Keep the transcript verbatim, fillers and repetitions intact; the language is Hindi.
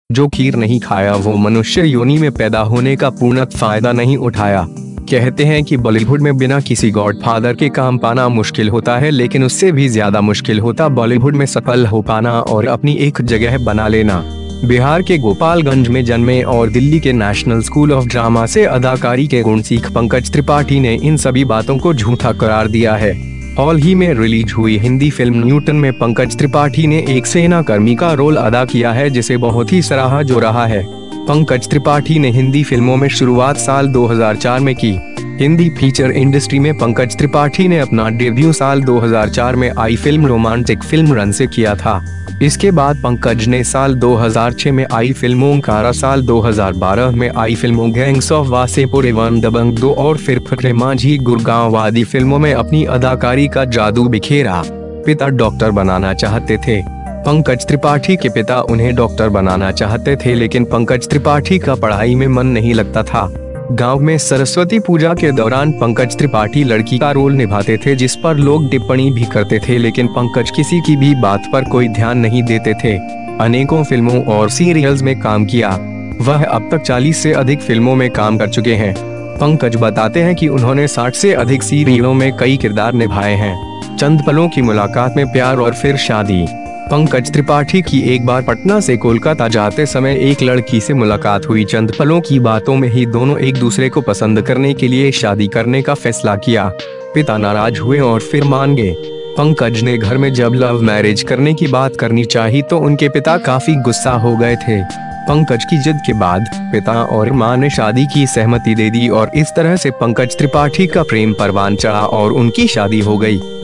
जो खीर नहीं खाया वो मनुष्य योनि में पैदा होने का पूर्ण फायदा नहीं उठाया। कहते हैं कि बॉलीवुड में बिना किसी गॉडफादर के काम पाना मुश्किल होता है, लेकिन उससे भी ज्यादा मुश्किल होता बॉलीवुड में सफल हो पाना और अपनी एक जगह बना लेना। बिहार के गोपालगंज में जन्मे और दिल्ली के नेशनल स्कूल ऑफ ड्रामा से अदाकारी के गुण सीख पंकज त्रिपाठी ने इन सभी बातों को झूठा करार दिया है। हाल ही में रिलीज हुई हिंदी फिल्म न्यूटन में पंकज त्रिपाठी ने एक सेना कर्मी का रोल अदा किया है, जिसे बहुत ही सराहा जो रहा है। पंकज त्रिपाठी ने हिंदी फिल्मों में शुरुआत साल दो हज़ार चार में की। हिंदी फीचर इंडस्ट्री में पंकज त्रिपाठी ने अपना डेब्यू साल दो हज़ार चार में आई फिल्म रोमांटिक फिल्म रन से किया था। इसके बाद पंकज ने साल दो हज़ार छह में आई फिल्म ओंकारा, साल दो हज़ार बारह में आई फिल्मों गैंग्स ऑफ वासेपुर एवं दबंग दो और फिर फकरे माझी गुड़गांव आदि फिल्मों में अपनी अदाकारी का जादू बिखेरा। पिता डॉक्टर बनाना चाहते थे। पंकज त्रिपाठी के पिता उन्हें डॉक्टर बनाना चाहते थे, लेकिन पंकज त्रिपाठी का पढ़ाई में मन नहीं लगता था। गांव में सरस्वती पूजा के दौरान पंकज त्रिपाठी लड़की का रोल निभाते थे, जिस पर लोग टिप्पणी भी करते थे, लेकिन पंकज किसी की भी बात पर कोई ध्यान नहीं देते थे। अनेकों फिल्मों और सीरियल्स में काम किया। वह अब तक चालीस से अधिक फिल्मों में काम कर चुके हैं। पंकज बताते हैं कि उन्होंने साठ से अधिक सीरियलों में कई किरदार निभाए हैं। चंद पलों की मुलाकात में प्यार और फिर शादी। पंकज त्रिपाठी की एक बार पटना से कोलकाता जाते समय एक लड़की से मुलाकात हुई। चंद पलों की बातों में ही दोनों एक दूसरे को पसंद करने के लिए शादी करने का फैसला किया। पिता नाराज हुए और फिर मान गए। पंकज ने घर में जब लव मैरिज करने की बात करनी चाही तो उनके पिता काफी गुस्सा हो गए थे। पंकज की जिद के बाद पिता और मां ने शादी की सहमति दे दी और इस तरह से पंकज त्रिपाठी का प्रेम परवान चढ़ा और उनकी शादी हो गई।